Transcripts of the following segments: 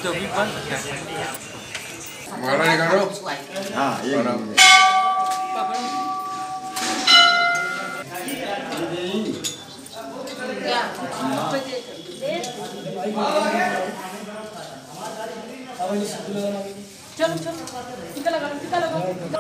तो भी बन सकता है। हाँ ये चलो चलो टीका लगा टीका लगा।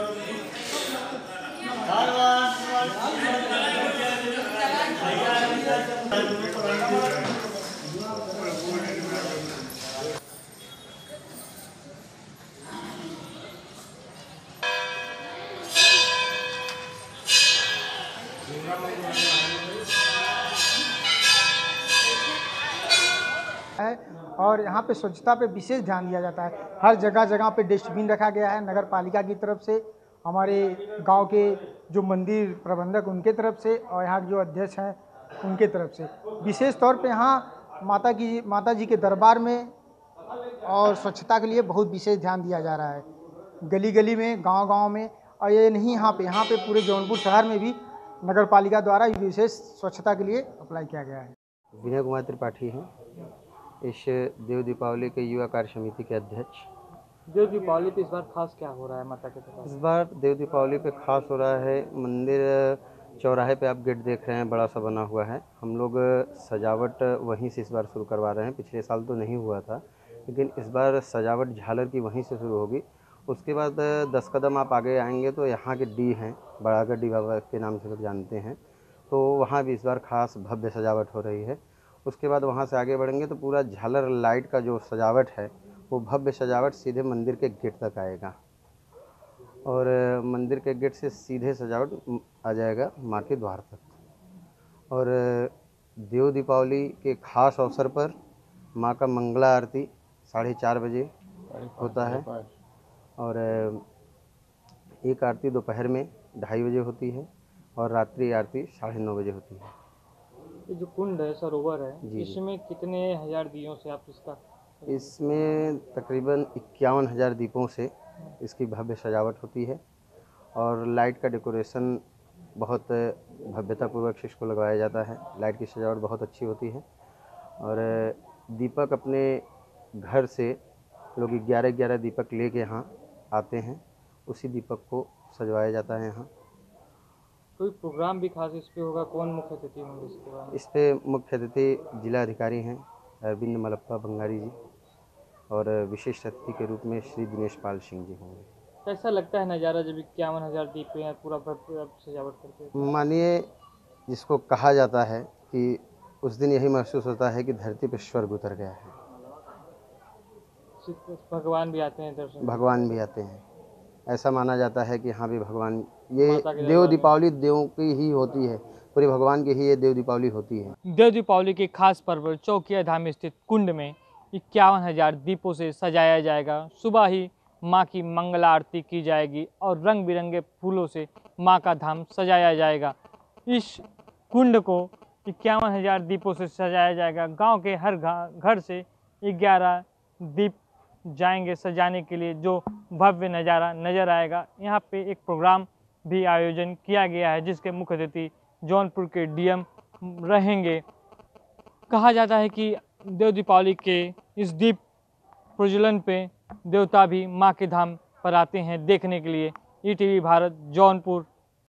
है और यहाँ पे स्वच्छता पे विशेष ध्यान दिया जाता है। हर जगह जगह पे डस्टबिन रखा गया है नगर पालिका की तरफ से, हमारे गांव के जो मंदिर प्रबंधक उनके तरफ से और यहाँ के जो अध्यक्ष हैं उनके तरफ से। विशेष तौर पे यहाँ माता जी के दरबार में और स्वच्छता के लिए बहुत विशेष ध्यान दिया जा रहा है, गली गली में, गांव गांव में। और ये नहीं यहाँ पे पूरे जौनपुर शहर में भी नगर पालिका द्वारा विशेष स्वच्छता के लिए अप्लाई किया गया है। विनय कुमार त्रिपाठी हैं, इस देव दीपावली के युवा कार्य समिति के अध्यक्ष। देव दीपावली पे इस बार खास क्या हो रहा है माता के तरफ? इस बार देव दीपावली पे खास हो रहा है, मंदिर चौराहे पे आप गेट देख रहे हैं बड़ा सा बना हुआ है। हम लोग सजावट वहीं से इस बार शुरू करवा रहे हैं। पिछले साल तो नहीं हुआ था, लेकिन इस बार सजावट झालर की वहीं से शुरू होगी। उसके बाद 10 कदम आप आगे आएंगे तो यहाँ के डी हैं, बड़ा गड्डी बाबा के नाम से लोग जानते हैं, तो वहाँ भी इस बार खास भव्य सजावट हो रही है। उसके बाद वहाँ से आगे बढ़ेंगे तो पूरा झालर लाइट का जो सजावट है वो भव्य सजावट सीधे मंदिर के गेट तक आएगा और मंदिर के गेट से सीधे सजावट आ जाएगा माँ के द्वार तक। और देव दीपावली के खास अवसर पर माँ का मंगला आरती 4:30 बजे होता है और एक आरती दोपहर में 2:30 बजे होती है और रात्रि आरती 9:30 बजे होती है। ये जो कुंड है, सरोवर है, इसमें कितने हजार दियों से आप इसमें तकरीबन 51,000 दीपों से इसकी भव्य सजावट होती है और लाइट का डेकोरेशन बहुत भव्यतापूर्वक से इसको लगवाया जाता है। लाइट की सजावट बहुत अच्छी होती है और दीपक अपने घर से लोग 11 दीपक लेके यहाँ आते हैं, उसी दीपक को सजवाया जाता है यहाँ। कोई प्रोग्राम भी खास इस पे होगा? कौन मुख्य अतिथि होंगे इस प्रोग्राम? इस पे मुख्य अतिथि जिला अधिकारी हैं अरविंद मलप्पा बंगारी जी और विशेष अतिथि के रूप में श्री दिनेश पाल सिंह जी होंगे। कैसा लगता है नज़ारा जब 51,000 दीप पे पूरा सजावट करके? मानिए, जिसको कहा जाता है कि उस दिन यही महसूस होता है कि धरती पर स्वर्ग उतर गया है। भगवान भी आते हैं दर्शन? भगवान भी आते हैं, ऐसा माना जाता है कि हाँ भी भगवान, ये देव दीपावली देवों की ही होती है, पूरे भगवान की ही ये देव दीपावली होती है। देव दीपावली के खास पर्व चौकिया धाम स्थित कुंड में 51,000 दीपों से सजाया जाएगा। सुबह ही माँ की मंगला आरती की जाएगी और रंग बिरंगे फूलों से माँ का धाम सजाया जाएगा। इस कुंड को 51,000 दीपों से सजाया जाएगा। गांव के हर घर से 11 दीप जाएंगे सजाने के लिए, जो भव्य नज़ारा नज़र आएगा। यहाँ पे एक प्रोग्राम भी आयोजन किया गया है जिसके मुख्य अतिथि जौनपुर के डीएम रहेंगे। कहा जाता है कि देव दीपावली के इस दीप प्रज्वलन पे देवता भी माँ के धाम पर आते हैं देखने के लिए। ईटीवी भारत जौनपुर